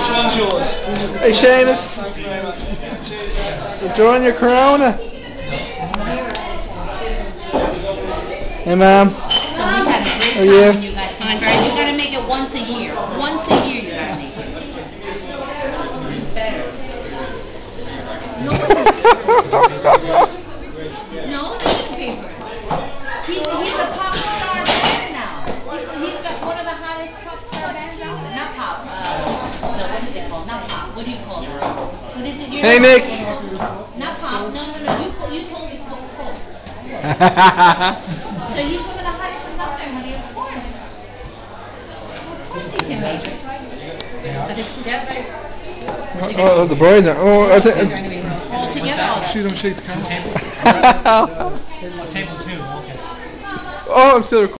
Which one's yours? Hey Seamus, enjoying your Corona? Hey ma'am. So we had a great time when you guys came. You gotta make it once a year. Once a year you gotta make it. Better. No, no, they didn't pay for it. He's a pop star band now. He's one of the hottest pop star bands out there. Not pop. No, what is it called? Not pop. What do you call that? What is it? Hey Nick. Not pop. No. You told me folk. So he's one of the hottest ones out there, honey. Of course. Of course he can make it. But it's Oh, the boys are. Oh, I think. all together. See them shake the camera. Table 2. Okay. Oh, I'm still recording.